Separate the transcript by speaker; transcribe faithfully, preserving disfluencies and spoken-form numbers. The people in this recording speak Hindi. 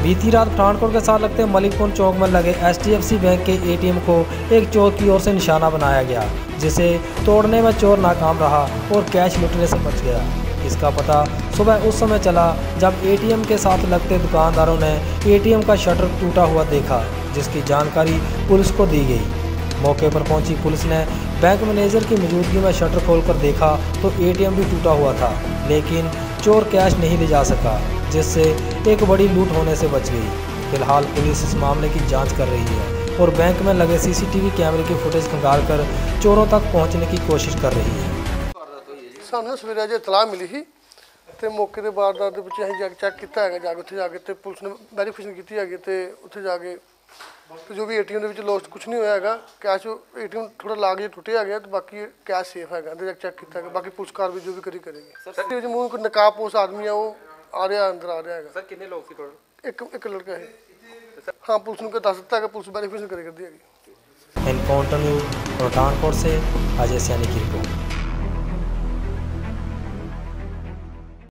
Speaker 1: बीती रात पठानकोट के साथ लगते मलिकपुर चौक में लगे H D F C bank के ए टी एम को एक चोर की ओर से निशाना बनाया गया, जिसे तोड़ने में चोर नाकाम रहा और कैश लुटने से बच गया। इसका पता सुबह उस समय चला जब ए टी एम के साथ लगते दुकानदारों ने ए टी एम का शटर टूटा हुआ देखा, जिसकी जानकारी पुलिस को दी गई। मौके पर पहुंची पुलिस ने बैंक मैनेजर की मौजूदगी में शटर खोलकर देखा तो ए टी एम भी टूटा हुआ था, लेकिन चोर कैश नहीं ले जा सका, जिससे एक बड़ी लूट होने से बच गई। फिलहाल पुलिस इस मामले की जांच कर रही है और बैंक में लगे सी सी टी वी कैमरे की फुटेज खंगाल कर चोरों तक पहुंचने की कोशिश कर रही है।
Speaker 2: सानू सवेरे अजे इतलाह मिली ही ते मौके ते वारदात दे विच असीं चैक कीता है, जाके उत्थे जाके ते पुलिस ने वेरीफिकेशन कीती है ते उत्थे जाके तो जो भी ए टी एम दे विच लॉस्ट कुछ नहीं होया हैगा। कैश ए टी एम थोड़ा लाग जे टुटिया गया तो बाकी कैश सेफ हैगा ते चेक कीता है। बाकी पुलिस कार भी जो भी करी करेगी। सर जो मुंह कोई नकाबपोश आदमी है वो आ रहा अंदर आ रहा है। सर कितने लोग सी टोटल? एक एक लड़का है। हाँ पुलिस ने दस दिता है, पुलिस वेरीफिकेशन करी करदी है।
Speaker 1: एनकाउंटर न्यूज़ पठानकोट से अजय सैनी की रिपोर्ट।